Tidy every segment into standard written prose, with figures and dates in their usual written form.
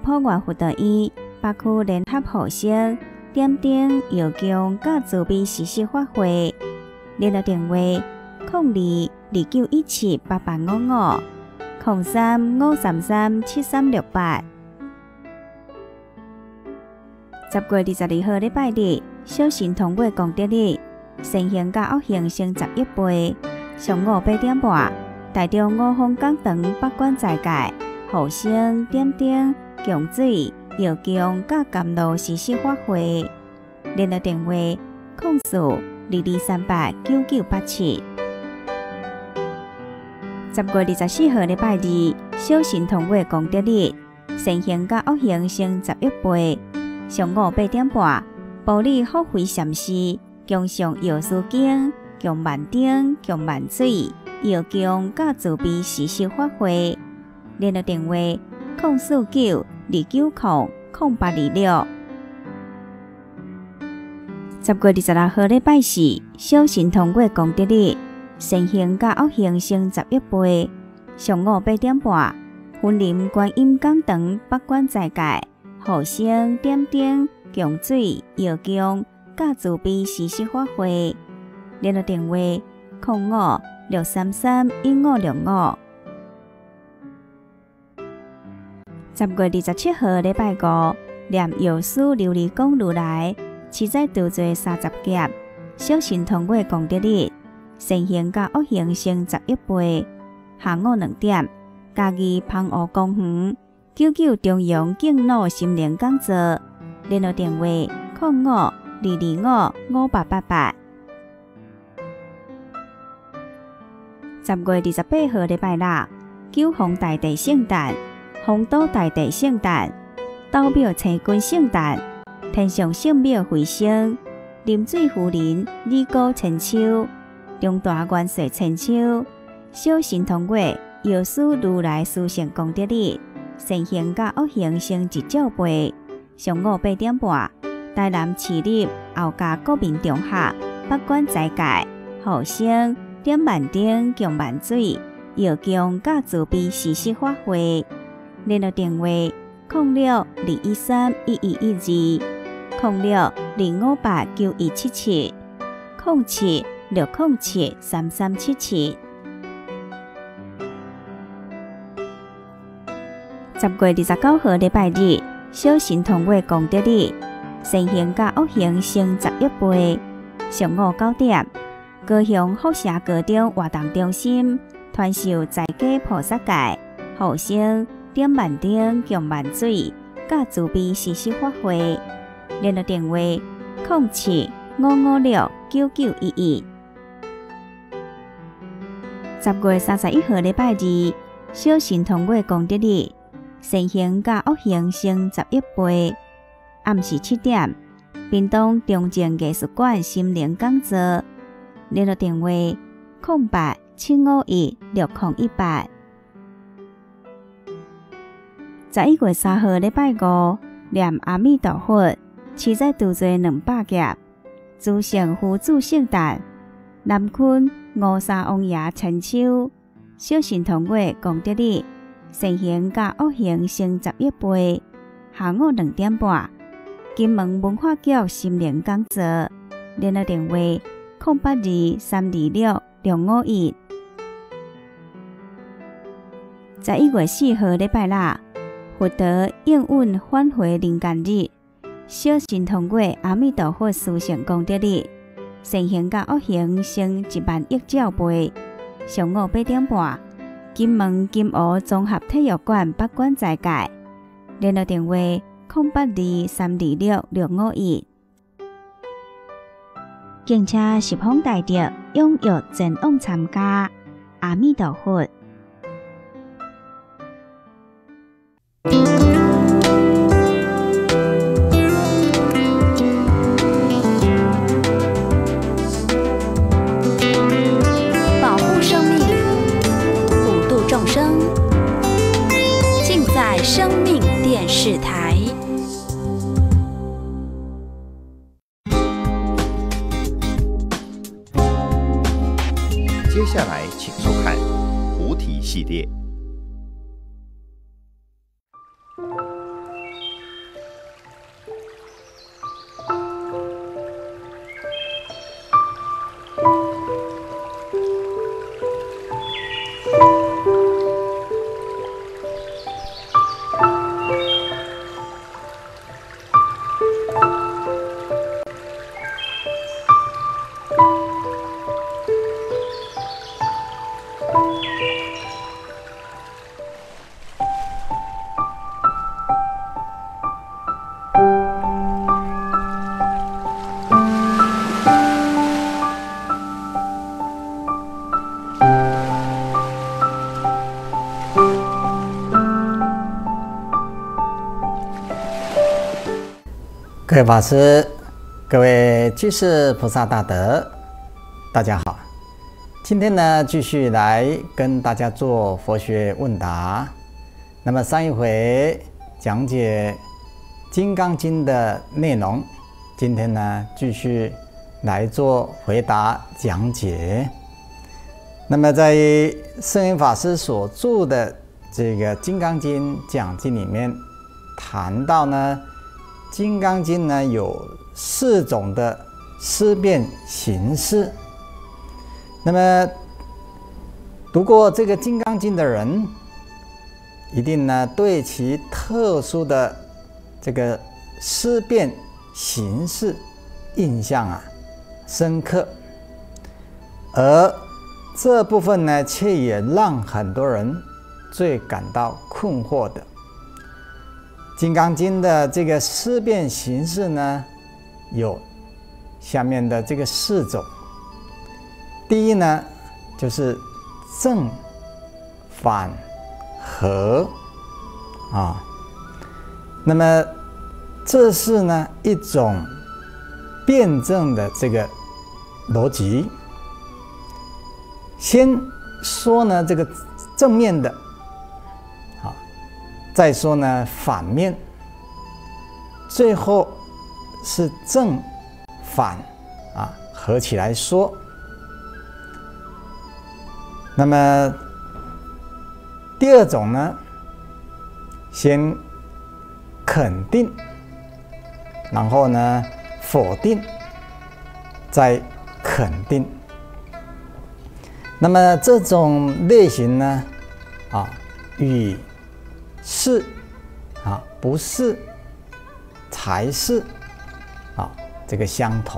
普外福道医北区联合后生点灯药供甲慈悲实施法会，联络电话0229178855 03-533-7368。10月22號禮拜日，小神通過功德日，善行甲惡行成11倍。上午8點半，台中五峰講堂北管齋戒，後生點燈供水藥供甲甘露實施法會。聯絡電話0422389987。10月24號禮拜二，小神通過功德日，善行甲惡行成11倍。上午8點半，埔里福慧禪師供上藥師經、供萬燈、供萬水、藥供甲慈悲實施法會。聯絡電話04929000826。10月26號禮拜四，小神通過功德日，善行甲惡行成11倍。上午8點半，雲林觀音講堂北管齋戒，後生點燈供水藥供甲慈悲實施法會。聯絡電話0563315565。10月27號禮拜五，念藥師琉璃光如來七載度罪30劫，小神通過功德日，善行甲惡行成11倍。下午2點，嘉義澎湖公園99中央敬老心靈講座。聯絡電話0522555888。10月28號禮拜六，九峰大地聖誕、豐島大地聖誕、斗廟青君聖誕、天上聖廟回升、臨水夫人李高千秋、中大元帥千秋、小神通過藥師如來殊勝功德日，善行甲惡行成1兆倍。上午8點半，台南市立後加國民中學北管齋戒，後生點萬燈供萬水藥供甲慈悲實施法會。聯絡電話0621311112 0625891177 0760733377。10月29號禮拜日，小神通過功德日，善行甲惡行成11倍。上午9點，高雄福社高中活動中心傳授在家菩薩戒，後生點萬燈供萬水甲慈悲實施法會。聯絡電話0755569911。10月31號禮拜二，小神通過功德日，善行甲惡行成11倍。暗時7點，屏東中正藝術館心靈講座。聯絡電話0875160018。11月3號禮拜五，念阿彌陀佛七載度罪200劫，諸聖夫子聖誕，南昆五沙王爺千秋，小神通過功德日，善行甲惡行成11倍。下午2點半，金門文化局心靈講座。聯絡電話0823266551。11月4號禮拜六，佛陀應允返回人間日，小神通過阿彌陀佛殊勝功德日，善行甲惡行成10000億兆倍。上午8點半，金門金湖綜合體育館北管齋戒。聯絡電話0823266551。敬請十方大德踴躍前往參加。阿彌陀佛。 保護生命，普度眾生，盡在生命電視台。 接下来请收看菩提系列。 各位法师、各位居士菩萨大德，大家好。今天呢，继续来跟大家做佛学问答。那么上一回讲解《金刚经》的内容，今天呢继续来做回答讲解。那么在圣严法师所著的这个《金刚经》讲经里面谈到呢，《金刚经》呢有4种的思辨形式。那么读过这个《金刚经》的人，一定呢对其特殊的这个思辨形式印象深刻，而这部分呢，却也让很多人最感到困惑的。《金刚经》的这个思辨形式呢，有下面的这个4种。第一呢，就是正、反、合那么这是呢一种辩证的这个逻辑。先说呢这个正面的，再说呢反面，最后是正反合起来说。那么第2种呢，先肯定，然后呢否定，再肯定。那么这种类型呢与是不是才是这个相同。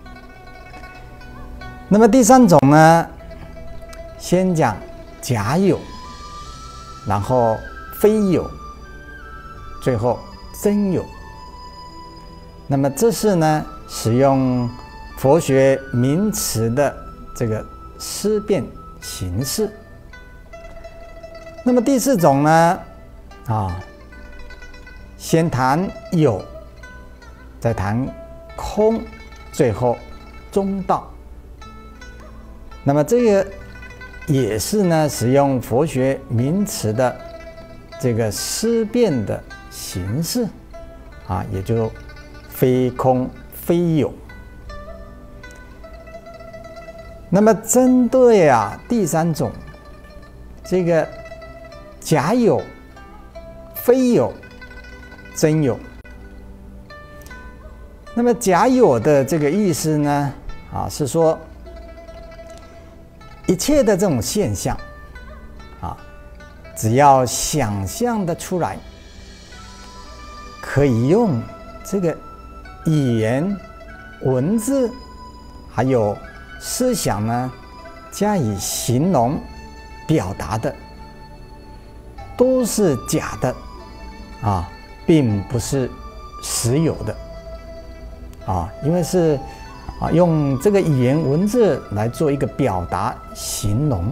那么第3种呢，先讲假有，然后非有，最后真有。那么这是呢使用佛学名词的这个思辨形式。那么第4种呢先谈有，再谈空，最后中道。那么这个也是呢使用佛学名词的这个思辨的形式也就非空非有。那么针对第3种这个假有、非有、真有。那么假有的这个意思呢是说一切的这种现象只要想象得出来，可以用这个语言、文字还有思想呢加以形容表达的，都是假的并不是实有的因为是用这个语言文字来做一个表达形容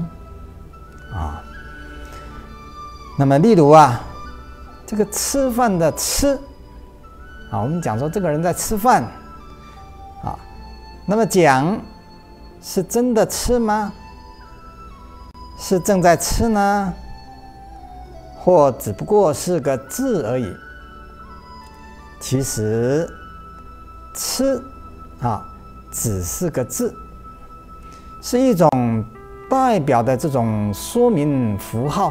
那么例如这个吃饭的吃我们讲说这个人在吃饭那么讲是真的吃吗？是正在吃呢，或只不过是个字而已？其实吃只是个字，是一种代表的这种说明符号，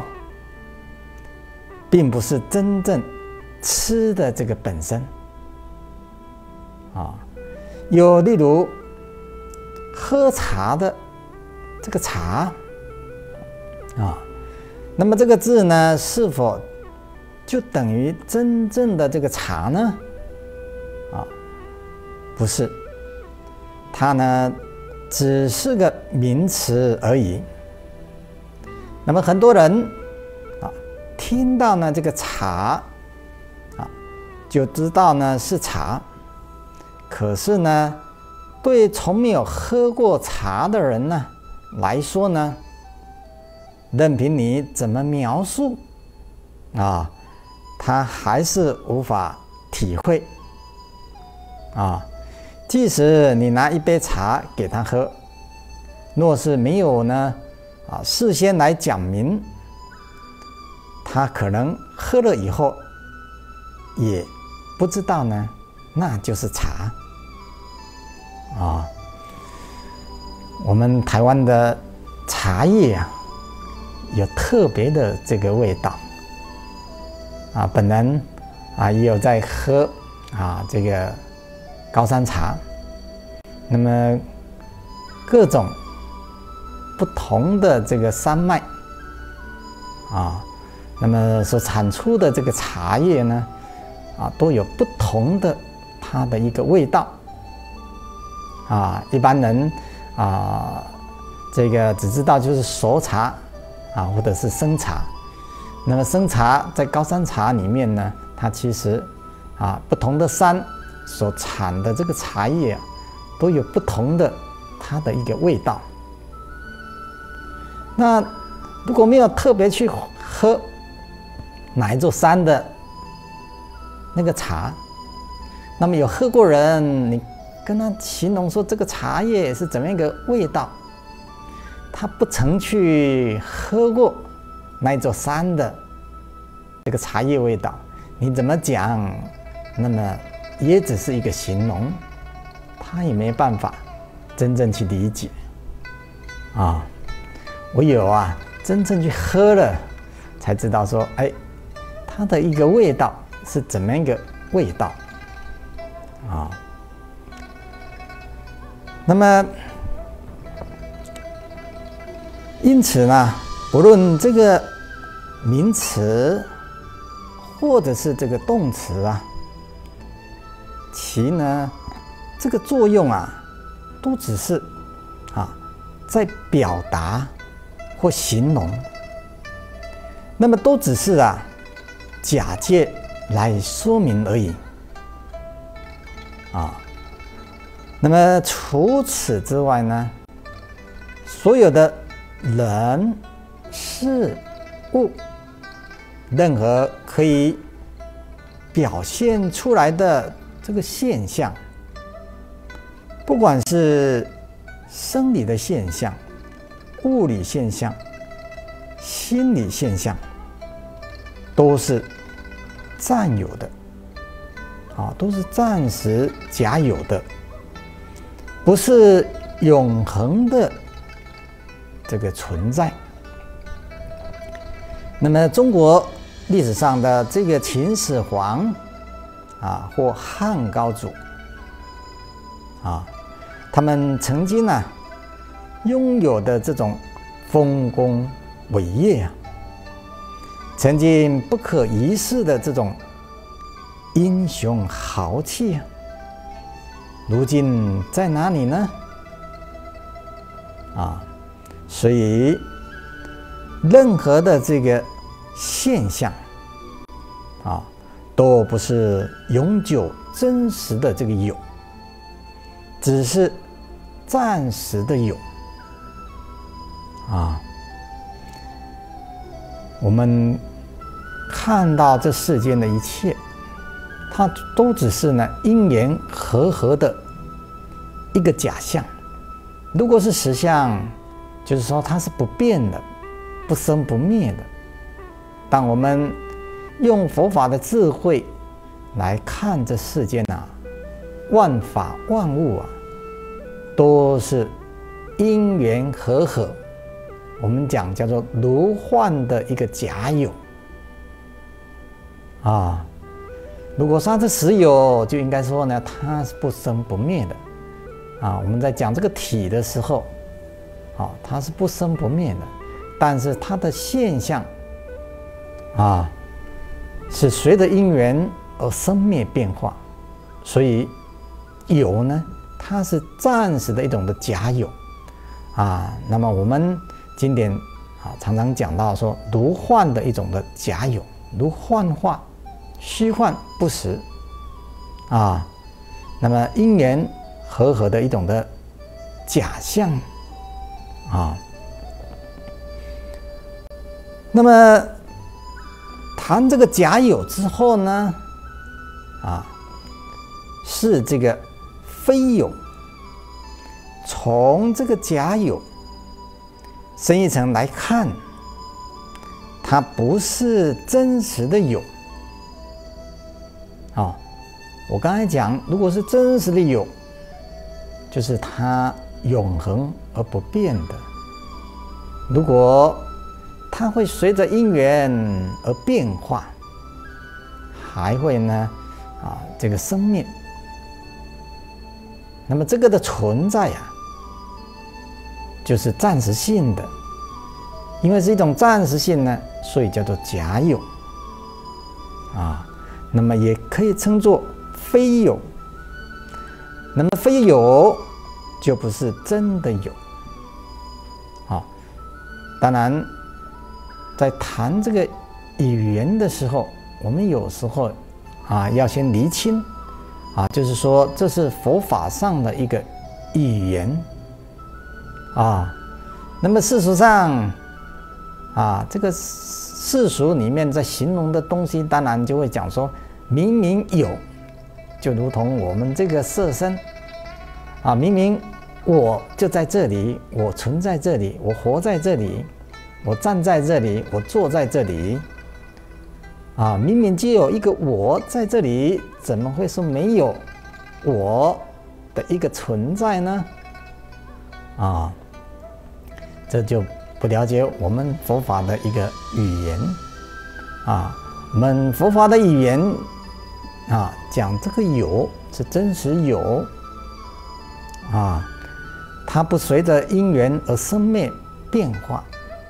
并不是真正吃的这个本身有例如喝茶的这个茶那么这个字呢，是否就等于真正的这个茶呢？不是，它呢只是个名词而已。那么很多人听到呢这个茶就知道呢是茶，可是呢对从没有喝过茶的人呢来说呢，任凭你怎么描述他还是无法体会啊。即使你拿一杯茶给他喝，若是没有呢事先来讲明，他可能喝了以后也不知道呢，那就是茶啊。我们台湾的茶叶啊，有特别的这个味道啊。本人也有在喝这个高山茶，那么各种不同的这个山脉那么所产出的这个茶叶呢都有不同的它的一个味道一般人这个只知道就是熟茶或者是生茶。那么生茶在高山茶里面呢，它其实不同的山所产的这个茶叶都有不同的它的一个味道。那如果没有特别去喝哪一座山的那个茶，那么有喝过人，你跟他形容说这个茶叶是怎么样一个味道，他不曾去喝过那一座山的这个茶叶味道，你怎么讲，那么也只是一个形容，他也没办法真正去理解唯有真正去喝了，才知道说，它的一个味道是怎么样一个味道那么因此呢，不论这个名词或者是这个动词其呢这个作用都只是在表达或形容，那么都只是假借来说明而已那么除此之外呢，所有的人事物，任何可以表现出来的这个现象，不管是生理的现象、物理现象、心理现象，都是暂有的都是暂时假有的，不是永恒的这个存在。那么中国历史上的这个秦始皇或汉高祖他们曾经拥有的这种丰功伟业曾经不可一世的这种英雄豪气如今在哪里呢？所以任何的这个现象都不是永久真实的这个有，只是暂时的有我们看到这世间的一切，它都只是因缘和合的一个假象。如果是实相，就是说它是不变的，不生不灭的。当我们用佛法的智慧来看这世间万法万物都是因缘和合，我们讲叫做如幻的一个假有如果说它是实有，就应该说呢，它是不生不灭的我们在讲这个体的时候它是不生不灭的，但是它的现象是随着因缘而生灭变化，所以有呢，它是暂时的一种的假有那么我们经典常常讲到说如幻的一种的假有，如幻化，虚幻不实那么因缘和合的一种的假象那么谈这个假有之后呢是这个非有，从这个假有深一层来看，它不是真实的有。我刚才讲，如果是真实的有，就是它永恒而不变的。如果它会随着因缘而变化，还会呢这个生命，那么这个的存在就是暂时性的，因为是一种暂时性呢，所以叫做假有那么也可以称作非有。那么非有就不是真的有当然在谈这个语言的时候，我们有时候要先厘清就是说这是佛法上的一个语言那么事实上这个世俗里面在形容的东西，当然就会讲说明明有，就如同我们这个色身明明我就在这里，我存在这里，我活在这里，我站在这里，我坐在这里明明就有一个我在这里，怎么会说没有我的一个存在呢？这就不了解我们佛法的一个语言我们佛法的语言讲这个有是真实有它不随着因缘而生灭变化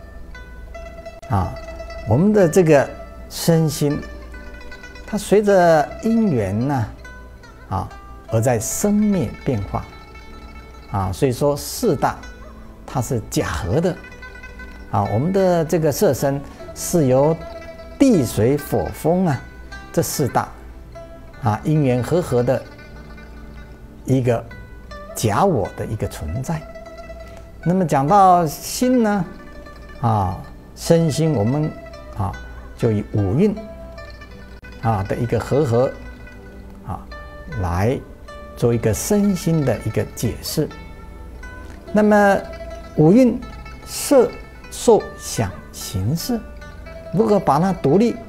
我们的这个身心，它随着因缘呢而在生灭变化所以说四大它是假合的我们的这个色身是由地水火风这四大因缘合的一个假我的一个存在。那么讲到心呢身心我们就以五蕴的一个合来做一个身心的一个解释。那么五蕴色受想行识，如何把它独立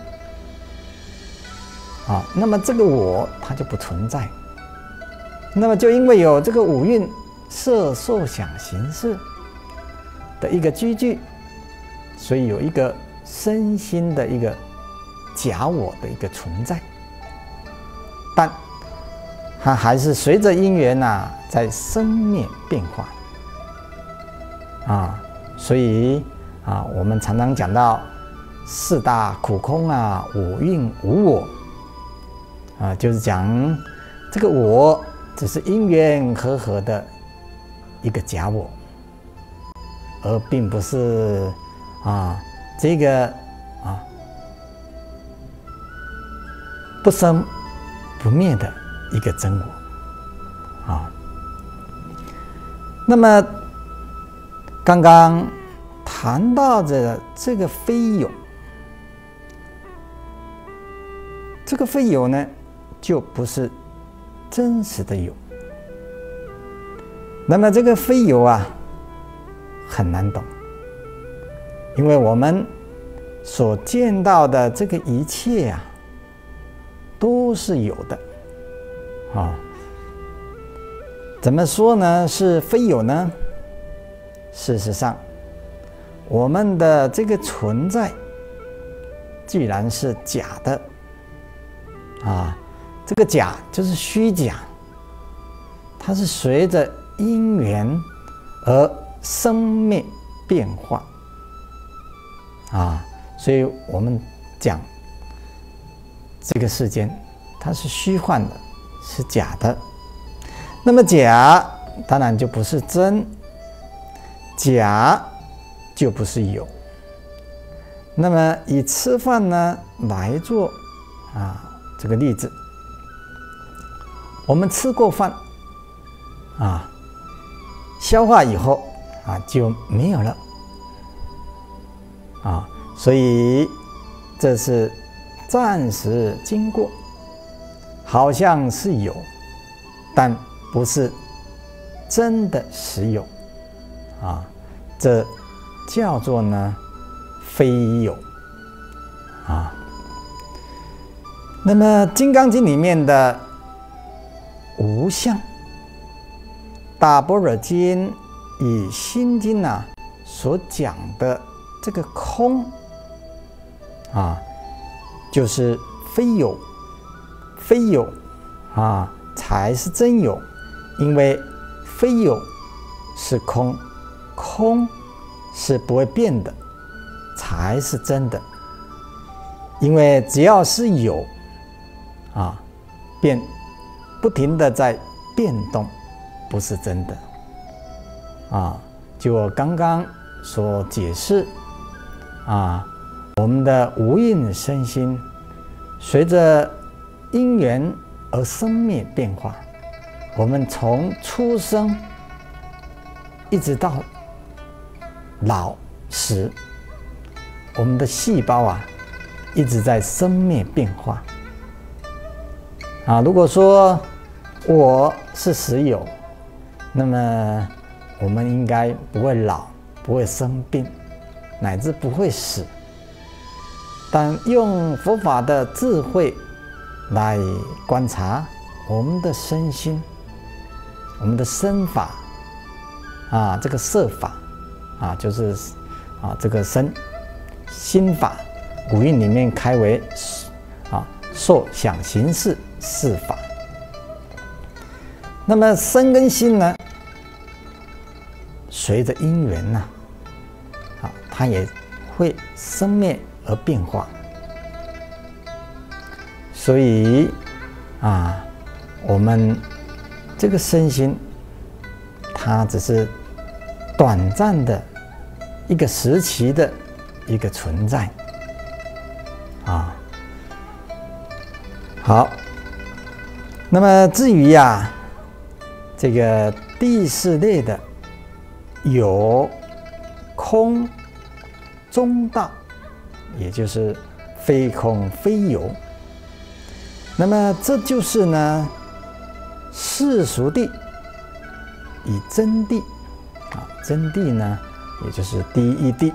那么这个我它就不存在。那么就因为有这个五蕴色受想行识的一个居聚，所以有一个身心的一个假我的一个存在，但它还是随着因缘在生灭变化所以我们常常讲到四大苦空五蕴无我就是讲这个我只是因缘合的一个假我，而并不是这个不生不灭的一个真我那么刚刚谈到的这个非有，这个非有呢，就不是真实的有。那么这个非有很难懂，因为我们所见到的这个一切都是有的怎么说呢？是非有呢？事实上，我们的这个存在既然是假的这个假就是虚假，它是随着因缘而生灭变化所以我们讲这个世间它是虚幻的，是假的。那么假当然就不是真，假就不是有。那么以吃饭呢来做这个例子，我们吃过饭消化以后就没有了所以这是暂时经过，好像是有，但不是真的实有啊，这叫做呢非有啊。那么《金刚经》里面的无相，大般若经与心经所讲的这个空啊，就是非有，非有啊才是真有，因为非有是空，空是不会变的，才是真的。因为只要是有啊，便不停的在变动，不是真的啊。就我刚刚所解释啊，我们的无印身心随着因缘而生灭变化，我们从出生一直到老死，我们的细胞一直在生灭变化啊。如果说我是实有，那么我们应该不会老，不会生病，乃至不会死。但用佛法的智慧来观察我们的身心，我们的身法啊，这个色法啊，就是这个身心法，古印里面开为受想行识四法。那么身跟心呢，随着因缘它也会生灭而变化。所以我们这个身心，它只是短暂的一个时期的一个存在好，那么至于这个第四类的有空中道，也就是非空非有，那么这就是呢世俗谛与真谛真谛呢也就是第一谛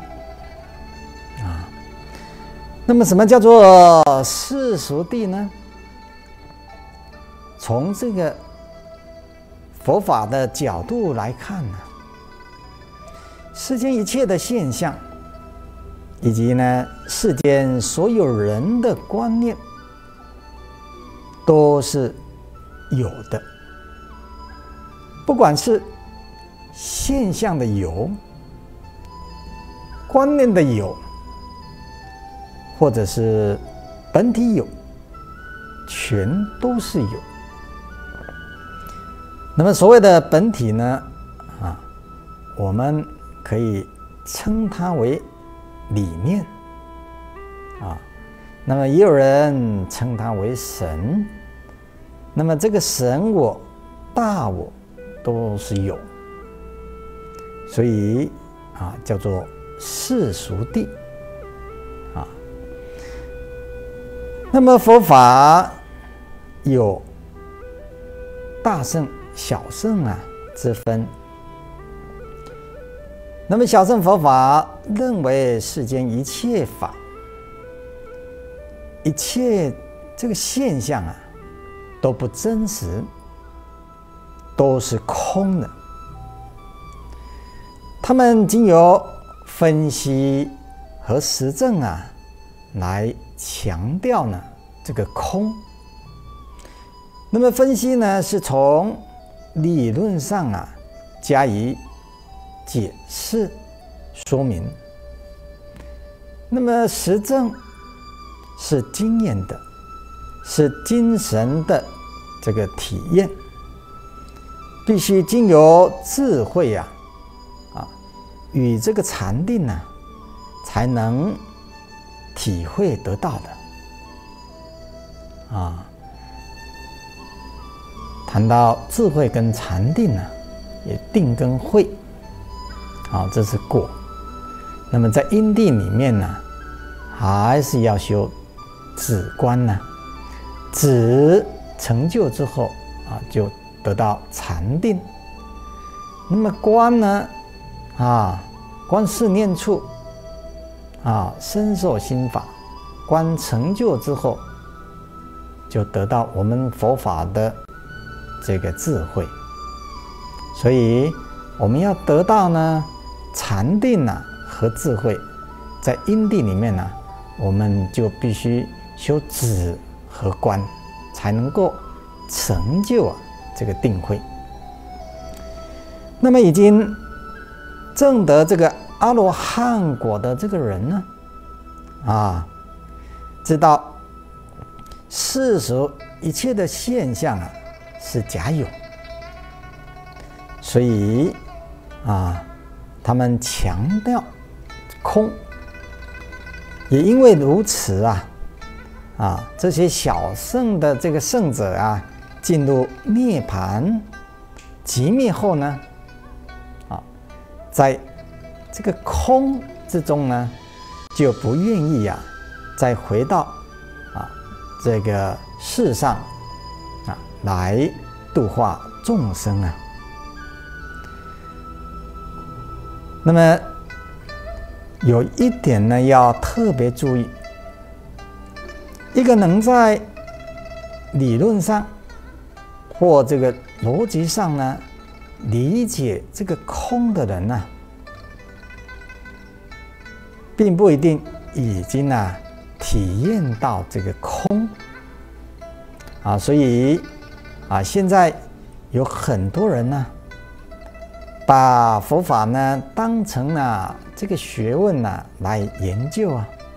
那么什么叫做世俗谛呢？从这个佛法的角度来看呢，世间一切的现象，以及呢世间所有人的观念，都是有的。不管是现象的有，观念的有，或者是本体有，全都是有。那么所谓的本体呢我们可以称它为理念那么也有人称它为神。那么这个神我大我都是有，所以叫做世俗谛那么佛法有大乘小乘之分。那么小乘佛法认为世间一切法，一切这个现象都不真实，都是空的。他们经由分析和实证来强调呢这个空。那么分析呢是从理论上加以解释说明，那么实证是经验的，是精神的这个体验，必须经由智慧与这个禅定才能体会得到的谈到智慧跟禅定也定跟慧这是果。那么在因地里面还是要修止观止成就之后就得到禅定。那么观呢，观四念处，深受心法，观成就之后，就得到我们佛法的这个智慧。所以我们要得到呢禅定和智慧，在因地里面我们就必须修止和观，才能够成就这个定慧。那么已经证得这个阿罗汉果的这个人呢，知道世俗一切的现象是假有，所以他们强调空。也因为如此这些小圣的这个圣者进入涅槃寂灭后呢，在这个空之中呢，就不愿意再回到这个世上来度化众生那么有一点呢，要特别注意，一个能在理论上或这个逻辑上呢理解这个空的人并不一定已经体验到这个空所以现在有很多人把佛法呢当成这个学问来研究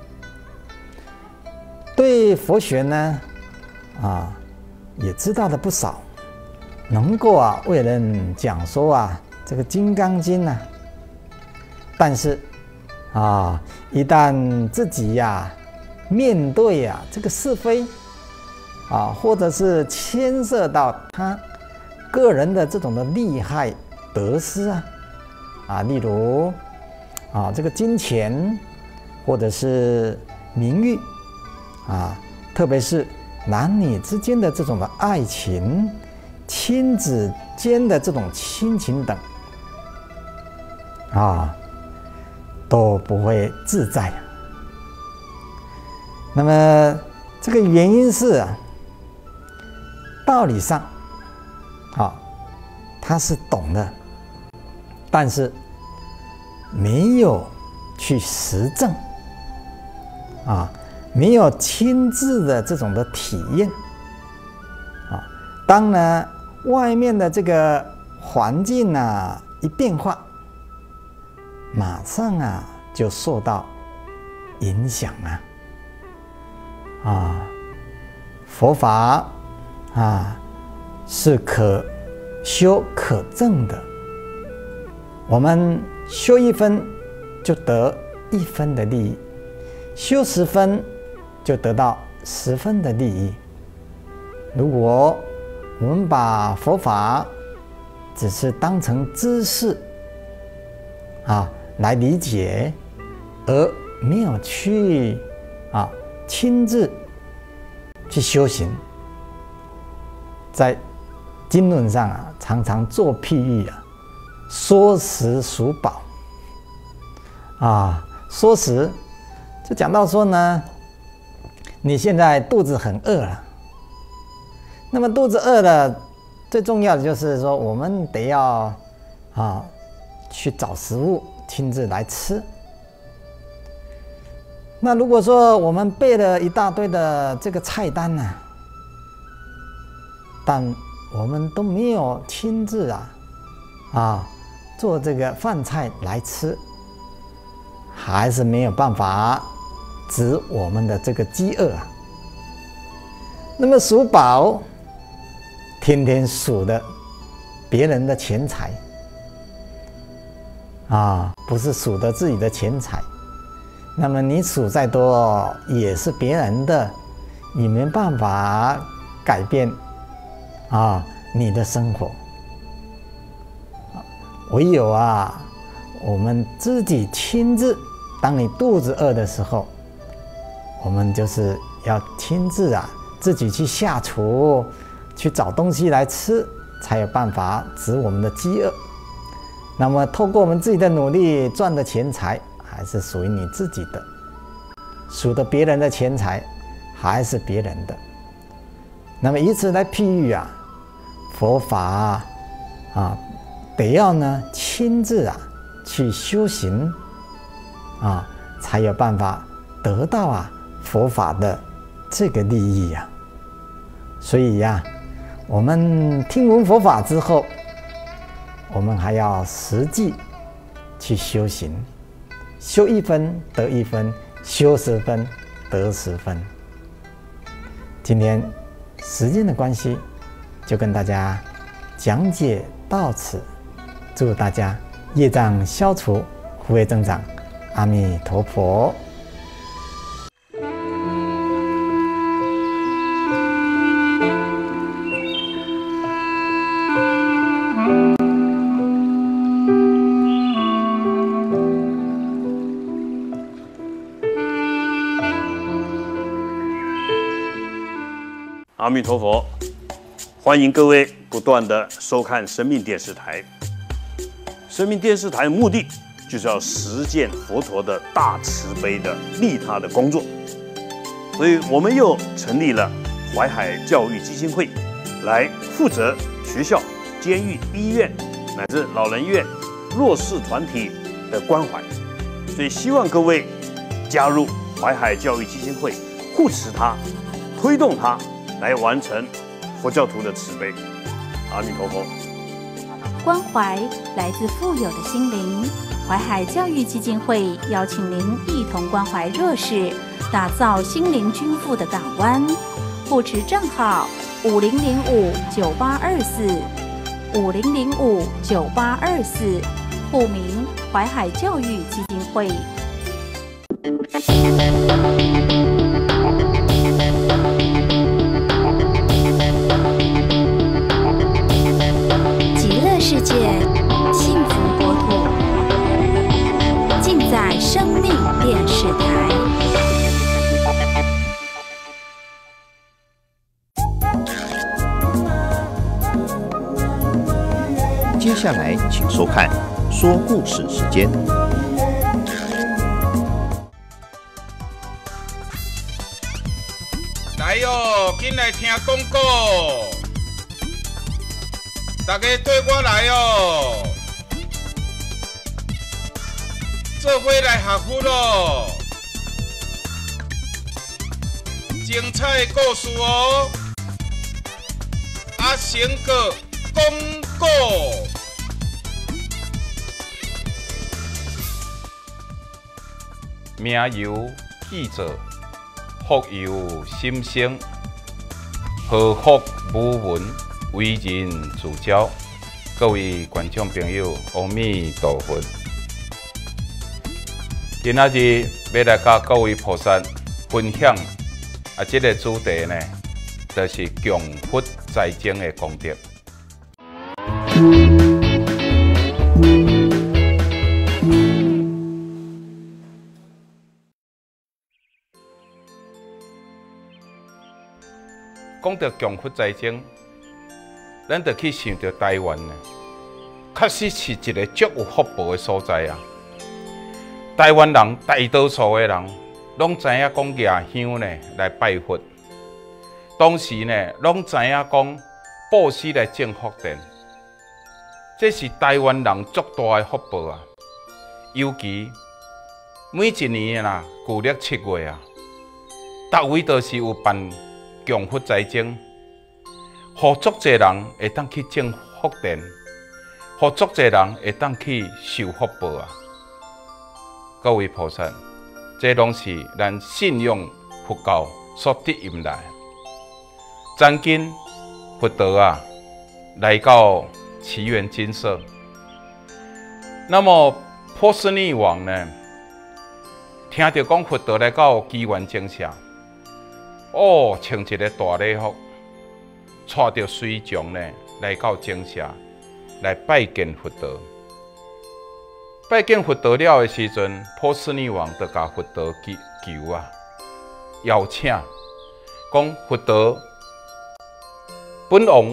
对佛学呢也知道了不少，能够为人讲说这个《金刚经》但是一旦自己面对这个是非或者是牵涉到他个人的这种的利害得失例如这个金钱或者是名誉特别是男女之间的这种的爱情，亲子间的这种亲情等都不会自在那么这个原因是道理上他是懂的，但是没有去实证没有亲自的这种的体验当呢外面的这个环境一变化，马上就受到影响佛法是可修可证的，我们修1分就得1分的利益，修10分就得到10分的利益。如果我们把佛法只是当成知识来理解，而没有去亲自去修行，在经论上常常做譬喻说食数饱说食就讲到说呢，你现在肚子很饿了，那么肚子饿了，最重要的就是说我们得要去找食物亲自来吃。那如果说我们背了一大堆的这个菜单但我们都没有亲自做这个饭菜来吃，还是没有办法止我们的这个饥饿那么数饱，天天数的别人的钱财不是数的自己的钱财，那么你数再多也是别人的，你没办法改变你的生活。唯有我们自己亲自，当你肚子饿的时候，我们就是要亲自自己去下厨去找东西来吃才有办法止我们的饥饿。那么，透过我们自己的努力赚的钱财，还是属于你自己的；数的别人的钱财，还是别人的。那么，以此来譬喻啊，佛法得要呢亲自去修行才有办法得到佛法的这个利益呀。所以我们听闻佛法之后，我们还要实际去修行，修1分得1分，修10分得10分。今天时间的关系，就跟大家讲解到此。祝大家业障消除，福慧增长。阿弥陀佛。 阿弥陀佛，欢迎各位不断的收看生命电视台。生命电视台的目的就是要实践佛陀的大慈悲的利他的工作，所以我们又成立了淮海教育基金会，来负责学校、监狱、医院乃至老人院、弱势团体的关怀。所以希望各位加入淮海教育基金会，护持它，推动它，来完成佛教徒的慈悲。阿弥陀佛。 关怀来自富有的心灵，淮海教育基金会邀请您一同关怀弱势，打造心灵均富的港湾。护持账号5005-9824，5005-9824，户名淮海教育基金会。世界幸福国土，尽在生命电视台。 接下来，请收看说故事时间。 来哟，紧来听广告。大家跟我来哦，做伙来学佛咯，精彩的故事哦，先个广告。名由记者，福由心生，祸福无闻。为人自招，各位观众朋友，阿弥陀佛。今仔日要来甲各位菩萨分享这个主题呢，就是供佛财经的功德。讲到供佛财经，咱就去想到台湾呢，确实是一个足有福报的所在啊。台湾人大多数的人，拢知影讲举香呢来拜佛，同时呢，拢知影讲布施来种福田，这是台湾人足大的福报啊。尤其每一年啦，旧历7月啊，逐位都是有办供佛财经。互足侪人会当去种福田，互足侪人会当去受福报啊！各位菩萨，这拢是咱信仰佛教所得引来。曾经佛陀来到祇园精舍，那么波斯匿王呢，听到讲佛陀来到祇园精舍，穿一个大礼服。带着随从呢，来到精舍来拜见佛陀。拜见佛陀了的时阵，波斯匿王就甲佛陀求邀请，讲佛陀，本王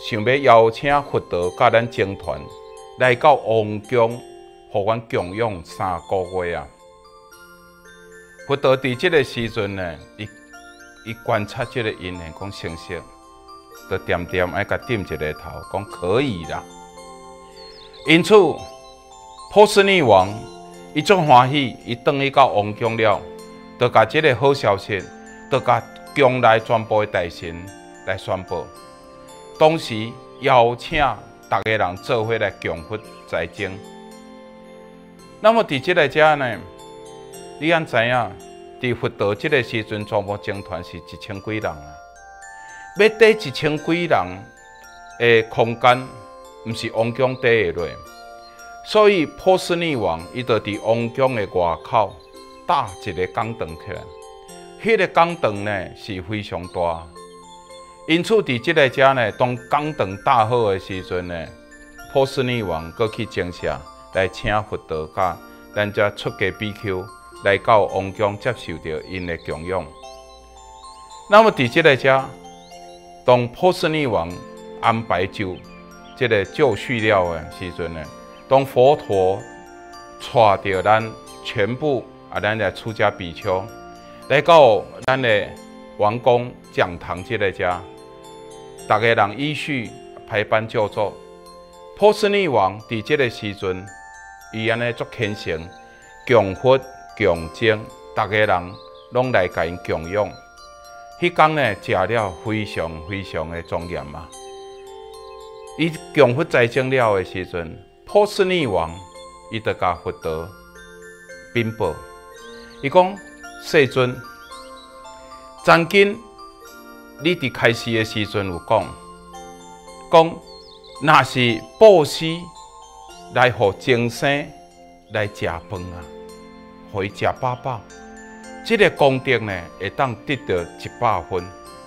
想要邀请佛陀甲咱僧团来到王宫，互阮供养3个月啊。佛陀伫这个时阵呢，伊观察这个因呢，讲成色，就点点爱甲点一个头，讲可以啦。因此，波斯匿王伊足欢喜，伊转去到王宫了，就甲这个好消息，就甲宫内全部的大臣来宣布，同时邀请大家人做伙来供佛斋僧。那么伫这个遮呢，你安知影？伫佛陀这个时阵，全部僧团是1000几人啊。要缀1000几人的空间，毋是王宫缀会落，所以波斯匿王伊就伫王宫的外口搭一个讲堂起来。迄个讲堂呢是非常大，因此伫这个遮呢，当讲堂搭好的时阵呢，波斯匿王搁去精舍来请佛陀甲咱遮出家比丘来到王宫接受着因的供养。那么伫这个遮，当波斯匿王安排这个就绪了的时阵呢，当佛陀带着咱全部咱的出家比丘来到咱的王宫讲堂这个遮，大家人依序排班就座。波斯匿王伫这个时阵，伊安尼足虔诚，供佛供僧，大家人拢来甲因供养。迄天呢，食了非常的庄严啊！伊供佛斋僧了的时阵，波斯匿王伊就甲佛陀禀报，伊讲：世尊，曾经你伫开始的时阵有讲，若是布施来互众生来食饭啊，互伊食饱饱，这个功德呢会当得到100分。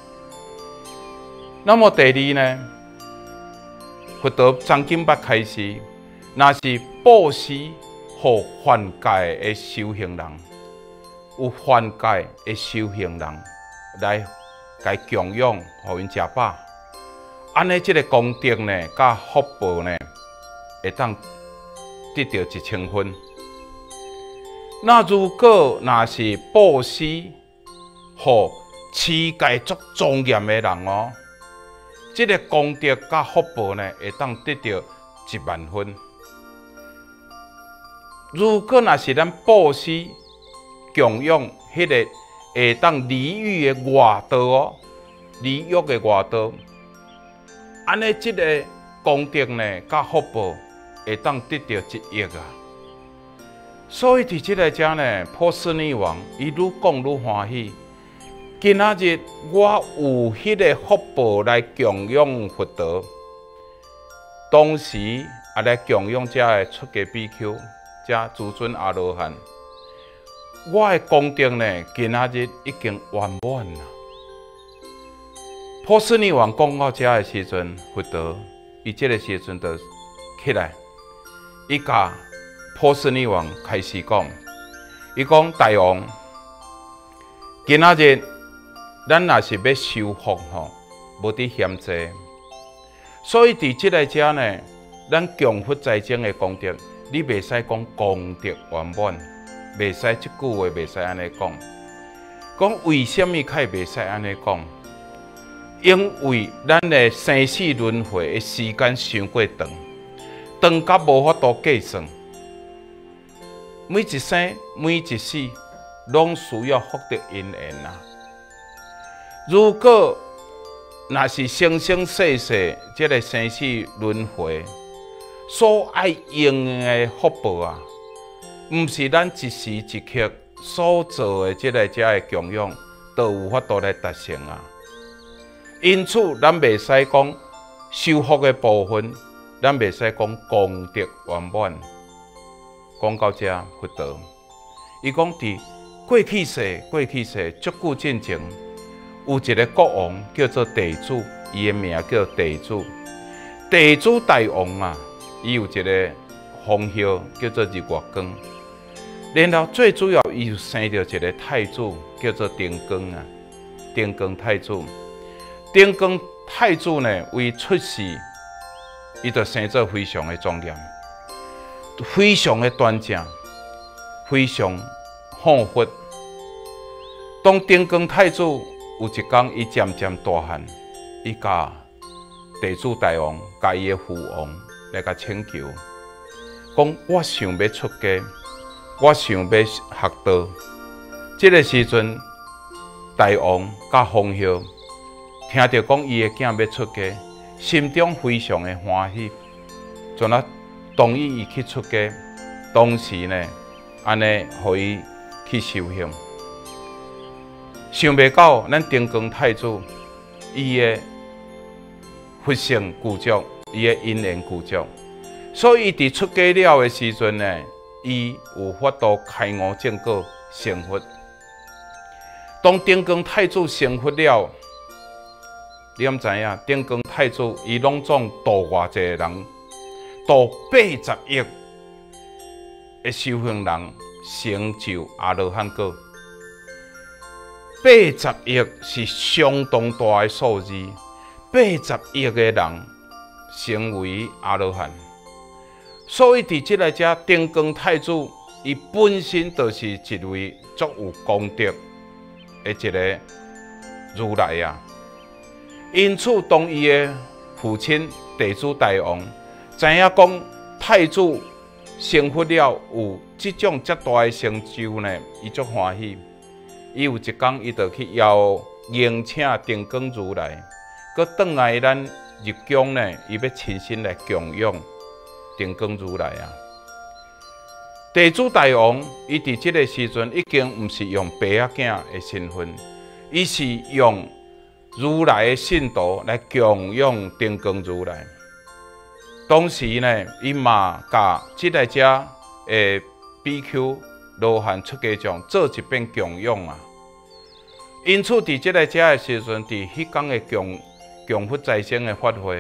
那么第二呢，佛陀曾经捌开始，若是布施互犯戒的修行人，有犯戒的修行人来甲供养，互因食饱，安尼这个功德呢，甲福报呢，会当得到1000分。那如果是布施互持戒足庄严的人哦，这个功德甲福报呢，会当得到10000分。如果是咱布施供养迄个会当离欲的外道哦，离欲的外道，安尼这个功德呢，甲福报会当得到1亿啊。所以伫这个遮呢，波斯匿王伊愈讲愈欢喜。今仔日我有迄个福报来供养佛陀，同时也来供养遮的出家比丘、遮诸尊阿罗汉。我的功德呢，今仔日已经圆满了。波斯匿王讲到遮的时阵，佛陀伊这个时阵就起来，伊甲波斯匿王开始讲，伊讲大王，今仔日咱若是要修福吼，无伫嫌济，所以伫即个遮呢，咱供佛斋僧的功德，你袂使讲功德圆满，袂使即句话袂使安尼讲。讲为什么较袂使安尼讲？因为咱的生死轮回的时间伤过长，长到无法度计算。每一生每一世，拢需要福德因缘啊。如果若是生生世世这个生死轮回所爱用的福报啊，毋是咱一时一刻所做的这个的供养，都有法度来达成啊。因此，咱袂使讲修福的部分，咱袂使讲功德圆满。讲到这，佛陀伊讲伫过去世足久之前，有一个国王叫做地主，伊的名叫地主。地主大王啊，伊有一个封号叫做日月光。然后最主要，伊就生着一个太子叫做丁光啊，丁光太子。丁光太子呢为出世，伊就生做非常的庄严，非常的端正，非常恍惚。当定光太子有一天，伊渐渐大汉，伊甲地主大王、甲伊的父王来甲请求，讲我想要出家，我想要学道。这个时阵，大王甲封侯听到讲伊的囝要出家，心中非常的欢喜，就同意伊去出家。当时呢，安尼互伊去修行。想袂到，咱定光太子伊的佛性具足，伊的因缘具足，所以伫出家了的时阵呢，伊有法度开悟正果成佛。当定光太子成佛了，你敢知影？定光太子伊拢总度偌济人，度80亿的修行人成就阿罗汉果。80亿是相当大的数字，80亿的人成为阿罗汉。所以伫即个遮定光太子，伊本身就是一位足有功德的一个如来啊。因此，当伊的父亲地主大王知影讲太子成佛了，有即种遮大的成就呢，伊足欢喜。伊有一天，伊就去迎请定光如来，佮转来咱入宫呢，伊要亲身来供养定光如来啊。地主大王，伊伫即个时阵已经毋是用爸仔囝的身份，伊是用如来的信徒来供养定光如来。当时呢，伊嘛甲即个遮的比丘罗汉出家众做一遍供养啊。因此，伫即个遮的时阵，伫迄天的供佛在生的法会，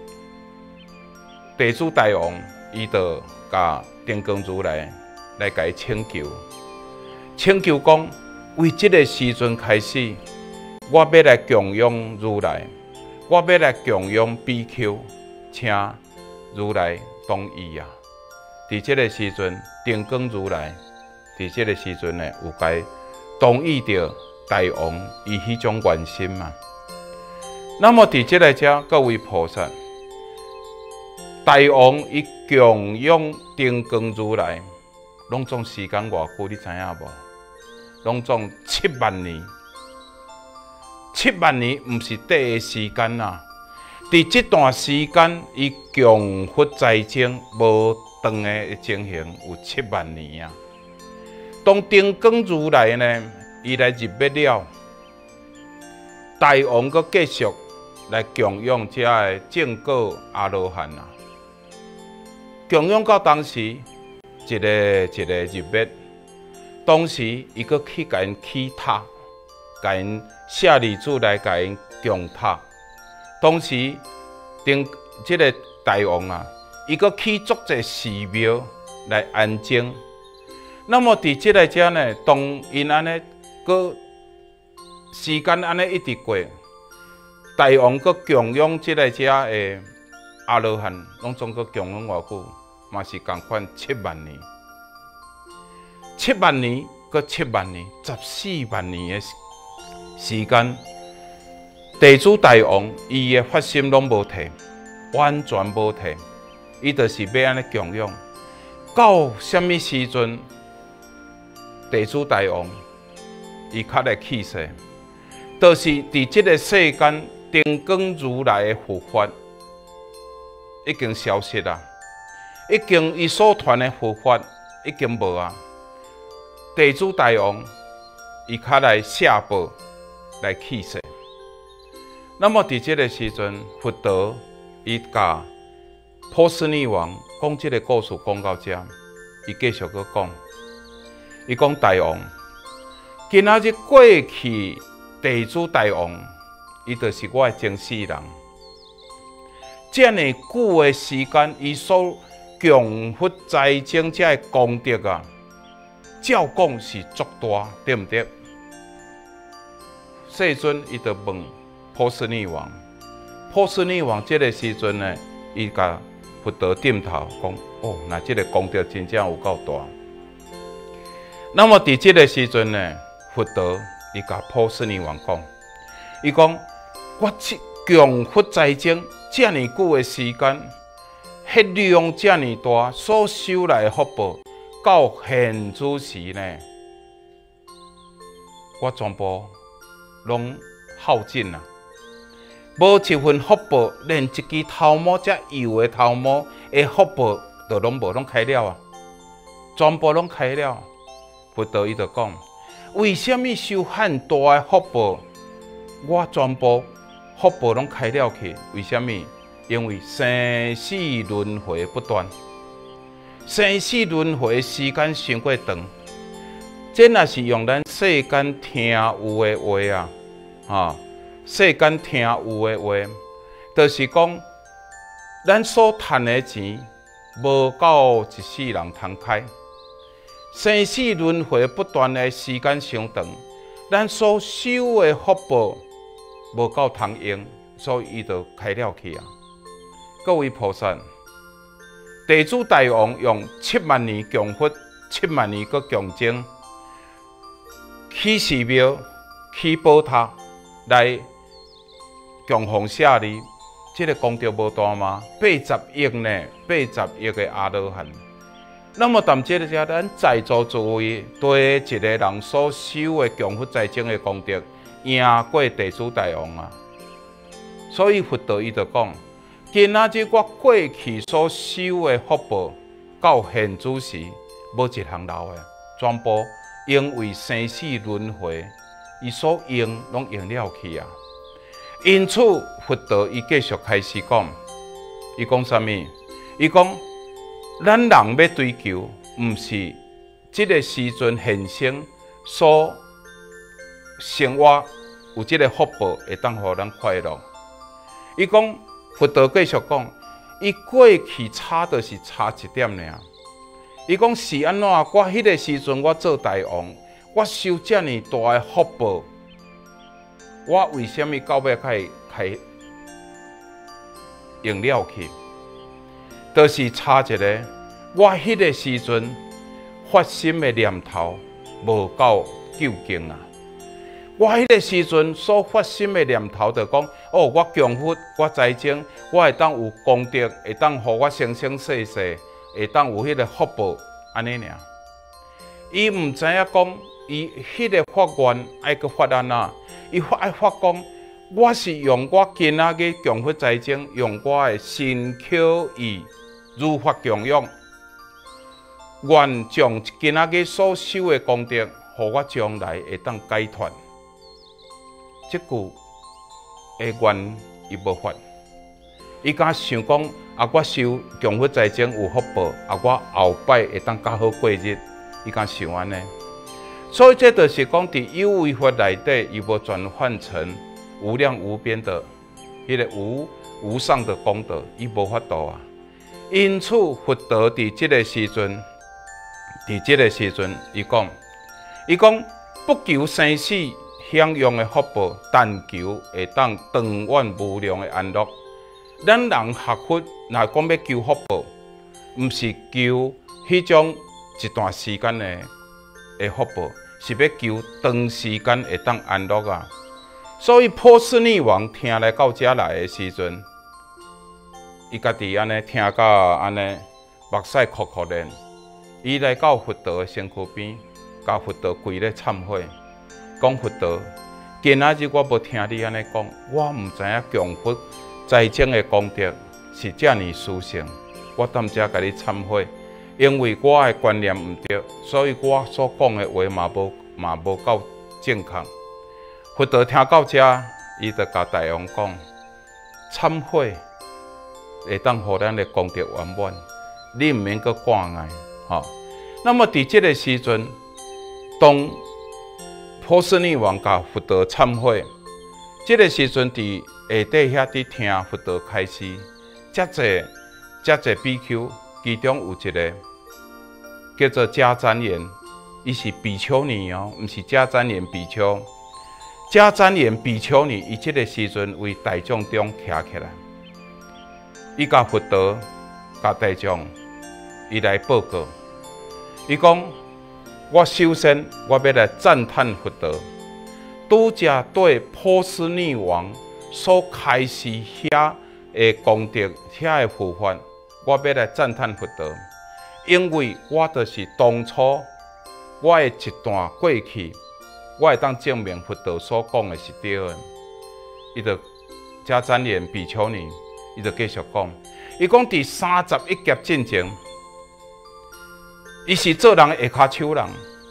地主大王伊就甲定光如来来甲伊请求讲，为即个时阵开始，我要来供养如来，我要来供养比丘，请如来同意啊！伫即个时阵，定光如来伫即个时阵呢，有该同意着大王伊迄种愿心嘛。那么伫即个遮各位菩萨，大王伊供养定光如来，拢总时间偌久，你知影无？拢总7万年。7万年毋是短的时间啊！伫即段时间，伊供佛在精无长的情形有7万年啊。当定光如来呢，伊来入灭了，大王阁继续来供养遮的正果阿罗汉啊。供养到当时，一个入灭，当时伊阁去甲因起塔，甲因舍利子来甲因供塔。当时即个大王啊，伊阁起足者寺庙来安静。那么伫即个遮呢，当因安尼阁时间安尼一直过，大王阁供养即个遮的阿罗汉，拢总阁供养偌久，嘛是共款7万年。7万年阁7万年，14万年的时间，地主大王伊的发心拢无退，完全无退，伊就是要安尼供养。到什么时阵，地主大王伊较来起势，就是伫即个世间，定光如来的佛法已经消失啦，已经伊所传的佛法已经无啊。地主大王伊较来下报来起势。那么伫即个时阵，佛陀伊甲波斯匿王讲即个故事讲到遮，伊继续阁讲，伊讲大王，今仔日过去地主大王，伊就是我的前世人。遮尔久的时间，伊所供佛在精遮的功德啊，照讲是足大，对毋对？世尊伊就问波斯匿王， 波斯女王这个时阵呢，伊甲佛陀点头讲：哦，那这个功德真正有够大。那么伫这个时阵呢，佛陀伊甲波斯女王讲，伊讲我供佛在前这么久的时间，迄量这么大，所收来的福报，到现此时呢，我全部拢耗尽啦。无一份福报，连一支头毛遮油的头毛的福报，都拢无，拢开了啊！全部拢开了。佛陀伊就讲：为什么受很大的福报，我全部福报拢开了去？为什么？因为生死轮回不断，生死轮回的时间伤过长。这若是用咱世间听有的话啊，世间听有的话，就是讲，咱所赚的钱，无够一世人通开。生死轮回不断的时间伤长，咱所修的福报，无够通用，所以伊就开了去啊。各位菩萨，地主大王用7万年供佛，7万年搁供精，起寺庙、起宝塔来供奉舍利，这个功德无大吗？80亿呢，80亿的阿罗汉。那么，但这个咱在座诸位对一个人所修的供佛在精的功德，赢过地主大王啊！所以佛陀伊就讲，今仔日我过去所修的福报，到现此时，无一项留的，全部因为生死轮回，伊所用拢用了去啊。因此，佛陀伊继续开始讲，伊讲啥物？伊讲，咱人要追求，毋是这个时阵现生所生活有这个福报，会当互咱快乐。伊讲，佛陀继续讲，伊过去差就是差一点尔。伊讲是安怎？我迄个时阵我做大王，我修遮尔大的福报，我为什么到尾开用了去？就是差一个，我迄个时阵发心的念头无够究竟啊！我迄个时阵所发心的念头，就讲哦，我供佛，我财精，我会当有功德，会当互我生生世世，会当有迄个福报，安尼尔。伊毋知影讲，伊迄个法愿爱个发安那，伊爱发讲，我是用我今仔日供佛财精，用我的身口意如法供养，愿将今仔日所修的功德，互我将来会当解脱。即句的愿伊无发，伊敢想讲啊，我修供佛财精有福报，啊，我后摆会当较好过日，伊敢想安尼。所以这就是讲，伫有为法内底，伊无转换成无量无边的迄个无上的功德，伊无法度啊。因此，佛陀伫即个时阵，伊讲不求生死享用的福报，但求会当长远无量的安乐。咱人学佛，若讲要求福报，毋是求迄种一段时间的福报，是要求长时间会当安乐啊。所以波斯女王听来到遮来的时阵，伊家己安尼听到安尼目屎哭哭然，伊来到佛陀的身躯边，甲佛陀跪咧忏悔，讲佛陀，今仔日我无听你安尼讲，我毋知影供佛财精的功德是遮尔殊胜，我踮遮甲你忏悔，因为我的观念毋对，所以我所讲的话嘛无够正确。佛陀听到遮，伊就甲大王讲，忏悔会当互咱的功德圆满，你毋免阁挂碍，吼。那么伫这个时阵，当波斯女王甲佛陀忏悔，这个时阵伫下底遐伫听佛陀开示，遮济比丘，其中有一个叫做迦旃延，伊是比丘尼哦，毋是迦旃延比丘。 迦旃延比丘尼伊这个时阵为大众中徛起来，伊甲佛陀、甲大众，伊来报告，伊讲：我首先我要来赞叹佛陀，拄则对波斯女王所开示遐的功德、遐的护法，我要来赞叹佛陀，因为我就是当初我的一段过去。我会当证明佛陀所讲的是对的。伊就迦旃延比丘尼，伊就继续讲，伊讲伫31劫进前，伊是做人的下骹手人，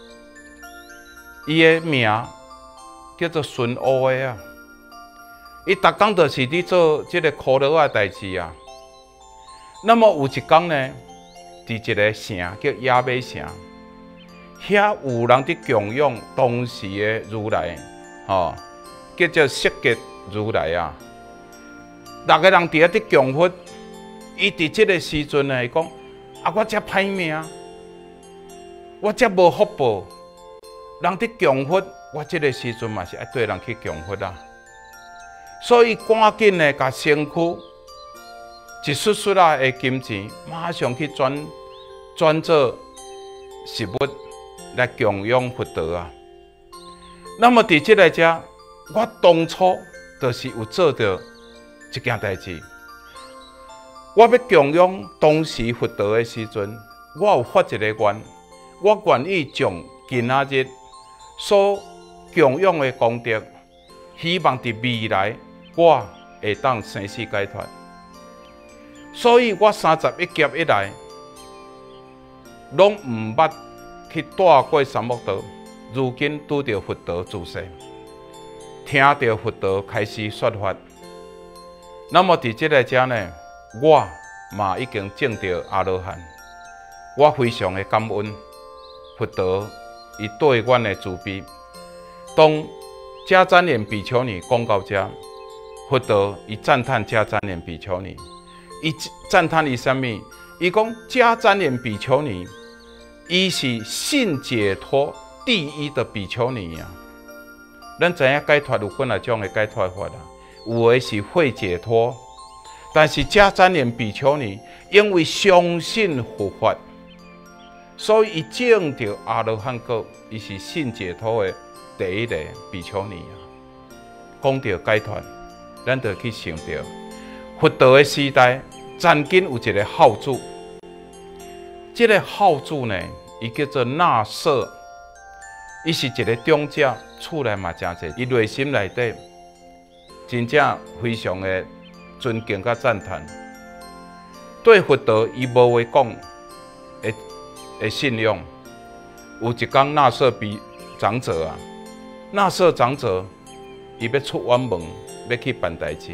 伊的名叫做孙乌的啊。伊逐工就是伫做即个苦劳的代志啊。那么有一天呢，伫一个城叫亚美城。遐有人伫供养当时的如来，叫做释迦如来啊。六个人伫遐伫供佛，伊伫即个时阵呢，伊讲：我遮歹命，我遮无福报。人伫供佛，我即个时阵嘛是爱对人去供佛啊。所以赶紧呢，甲身躯一束束的金钱，马上去转做食物。来供养佛陀啊！那么伫即个遮，我当初就是有做到一件代志。我要供养当时佛陀的时阵，我有发一个愿，我愿意将今仔日所供养的功德，希望伫未来我会当生死解脱。所以我31劫以来，拢唔捌。去带过三摩道，如今拄到佛陀自世，听到佛陀开始说法。那么伫即个遮呢，我嘛已经证到阿罗汉，我非常的感恩佛陀伊对阮的慈悲。当迦旃延比丘尼讲到遮，佛陀伊赞叹迦旃延比丘尼，伊赞叹伊啥物？伊讲迦旃延比丘尼。伊是信解脱第一的比丘尼啊！咱知影解脱有分啊种的解脱法啦，有的是会解脱，但是迦旃延比丘尼因为相信佛法，所以伊证到阿罗汉果，伊是信解脱的第一个比丘尼啊。讲到解脱，咱就去想到佛陀的时代，曾经有一个好主。这个好主呢，伊叫做那舍，伊是一个长者，厝内嘛真济，伊内心内底真正非常的尊敬甲赞叹，对佛陀伊无话讲的信仰。有一天那舍比长者啊，那舍长者伊要出远门，要去办代志，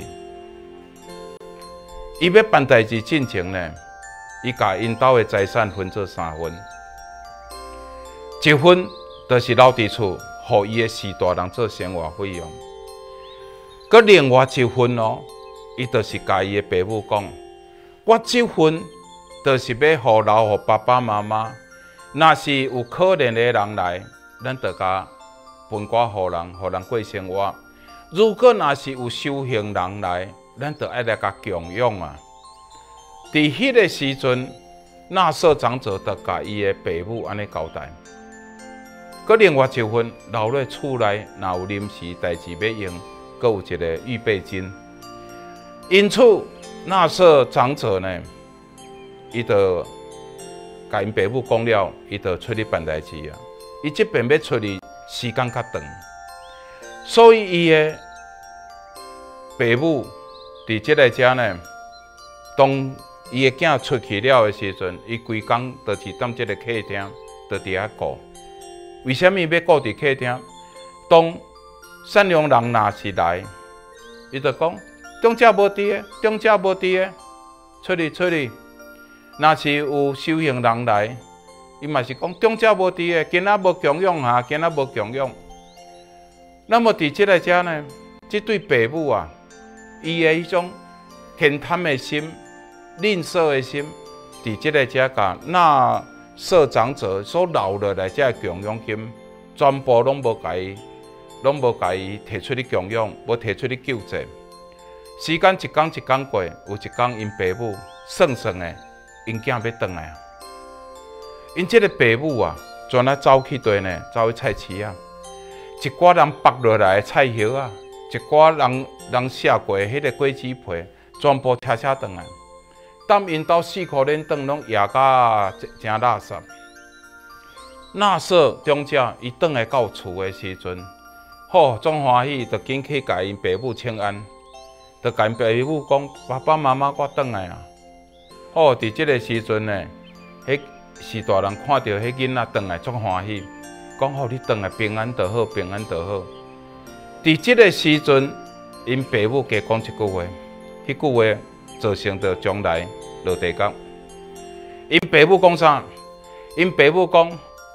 伊要办代志进前呢。伊把因兜的财产分做3份，一份就是留伫厝，互伊的4大人做生活费用；佮另外一份哦，伊就是甲伊的爸母讲，我这份就是要互留互爸爸妈妈，若是有可怜的人来，咱就甲分寡互人过生活；如果若是有修行人来，咱就爱来甲供养啊。伫迄个时阵，那舍长者就甲伊的爸母安尼交代。佮另外一份留咧厝内，若有临时代志要用，佮有一个预备金。因此，那舍长者呢，伊就甲因爸母讲了，伊就出去办代志啊。伊即边要出去时间较长，所以伊的爸母伫即个遮呢，当伊的囝出去了的时阵，伊规工就是踮即个客厅，就伫遐顾。为什么要顾伫客厅？当善良人若是来，伊就讲中者无伫的，中者无伫的，出去。若是有修行人来，伊嘛是讲中者无伫的，今仔无供养哈，今仔无供养。那么伫即个遮呢，即对爸母啊，伊的迄种偏贪的心。吝啬的心，伫即个遮甲那舍长者所留落来遮供养金，全部拢无甲伊拢无甲伊提出去供养，无提出去救济。时间一天一天过，有一天因爸母算算的，因囝要转来啊。因这个爸母啊，全啊走去地呢，走去菜市啊，一寡人拔落来的菜叶啊，一寡人下过迄个果子皮，全部拆转来。等因到4块连顿拢压甲真垃圾。那时中者伊转来到厝的时阵，好总欢喜，就紧去甲因爸母请安，就甲因爸母讲：爸爸妈妈，我转来啊！好，伫即个时阵呢，迄士大人看到迄囡仔转来，足欢喜，讲：好，你转来平安就好，平安就好。伫即个时阵，因爸母加讲一句话，迄句话造成着将来落地狱。因爸母讲啥？因爸母讲。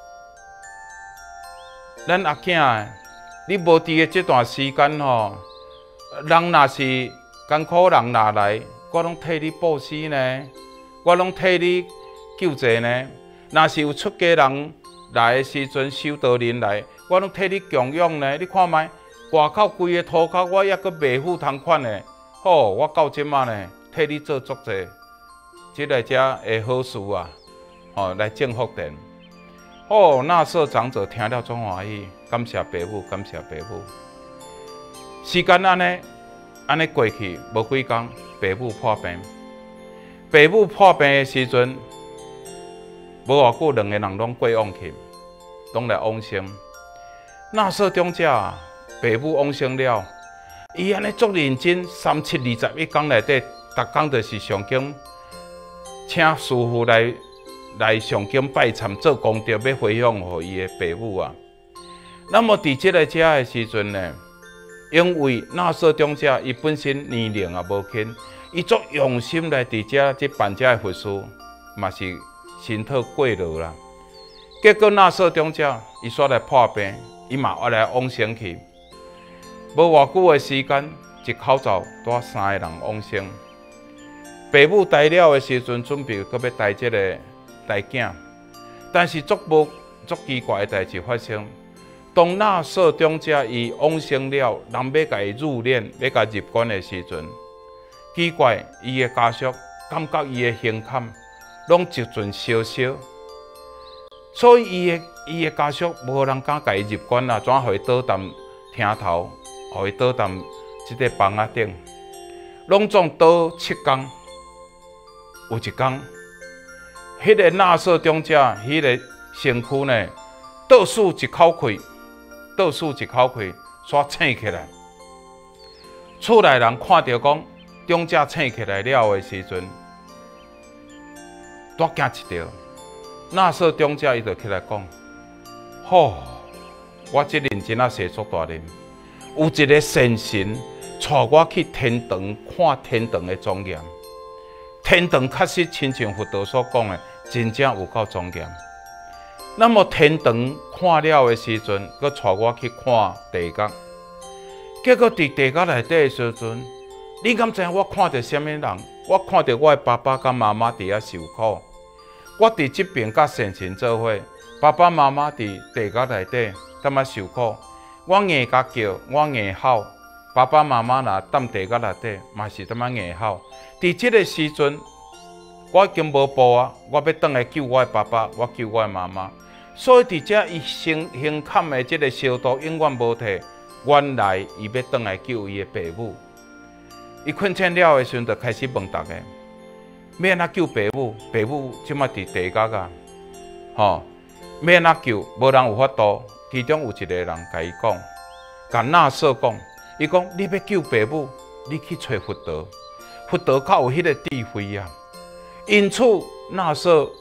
咱阿囝，你无伫的这段时间吼，人若是艰苦人若来，我拢替你布施呢，我拢替你救济呢。若是有出家人来的时阵，修道人来，我拢替你供养呢。你看卖，外口规个涂骹，我抑阁袂付同款呢。好，我到即马呢，替你做足济，即个遮的好事啊，吼来种福田。哦，那时长者听了总欢喜，感谢爸母，感谢爸母。时间安尼过去，无几天，爸母破病。爸母破病的时阵，无偌久，两个人拢过往去，拢来往生。那时中者，爸母往生了，伊安尼足认真，3721天内底，逐天就是上经，请师傅来上经拜忏做功德，要回向给伊的爸母啊。那么伫即个遮的时阵呢，因为那时中者伊本身年龄也无轻，伊足用心来伫遮即办遮的佛事，嘛是身体过劳啦。结果那时中者伊煞来破病，伊嘛要来往生去。无偌久的时间，一口罩带3个人往生。爸母呆了的时阵，准备搁要呆即个。大囝，但是足奇怪的代志发生。当那时中者伊往生了，人要甲伊入殓，要甲入棺的时阵，奇怪，伊的家属感觉伊的胸坎拢一阵烧烧，所以伊的家属无人敢甲伊入棺啊，怎互伊倒踮厅头，互伊倒踮即个房仔顶，拢总倒7天，有一天。迄个那时中者，迄个身躯呢，倒数一口气，煞醒起来。厝内人看到讲中者醒起来了的时阵，大惊一跳。那时中者伊就起来讲：好，我这认真啊，写足大念，有一个先神带我去天堂看天堂的庄严。天堂确实亲像佛陀所讲的。真正有够庄严。那么天堂看了的时阵，佮带我去看地狱。结果伫地狱内底的时阵，你敢知我看到什么人？我看到我的爸爸甲妈妈伫遐受苦。我伫这边甲先神做伙，爸爸妈妈伫地狱内底踮遐受苦。我硬甲叫，我硬吼，爸爸妈妈若踮地狱内底，嘛是踮遐硬吼。伫这个时阵。我已经无步啊！我要转来救我的爸爸，我救我的妈妈。所以伫遮伊胸坎的这个烧度永远无退。原来伊要转来救伊的爸母。伊困醒了的时阵，就开始问大家：要安怎救爸母？爸母即马伫地狱啊！吼，要安怎救？无人有法度。其中有一个人甲伊讲，甲那瑟讲，伊讲：你要救爸母，你去找佛陀。佛陀较有迄个智慧啊！因此，那时